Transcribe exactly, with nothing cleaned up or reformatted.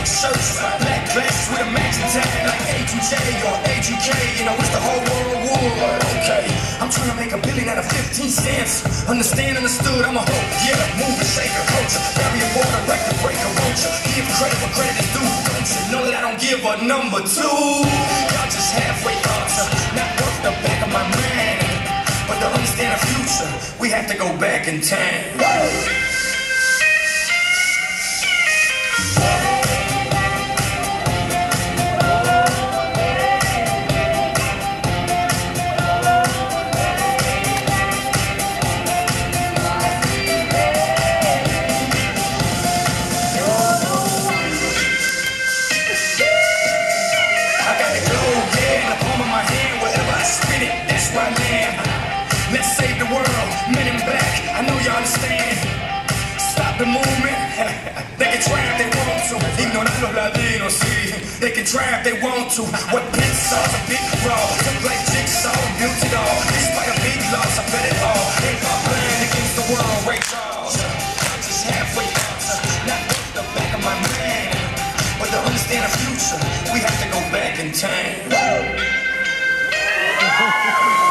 shirts, black glasses with a matching tag like A two J or A two K. You know, it's the whole world war. Okay, I'm trying to make a billion out of fifteen cents. Understand, understood, I'm a hoe. Yeah, move and shake a culture. Barrier border, record breaker, won't you? Give credit where credit is due, don't you? Know that I don't give a number two. Y'all just halfway thoughts, not worth the back of my mind. But to understand the future, we have to go back in time. Let's save the world, men in black, I know you understand. Stop the movement, they can try if they want to. Ignorar los latinos, sí, they can try if they want to. What big sauce, a big raw, took like jigsaw and built it all. Despite a big loss, I bet it all. Hip hop land against the world, Ray Charles. I'm just halfway thoughts, not worth the back of my mind. But to understand the future, we have to go back in time.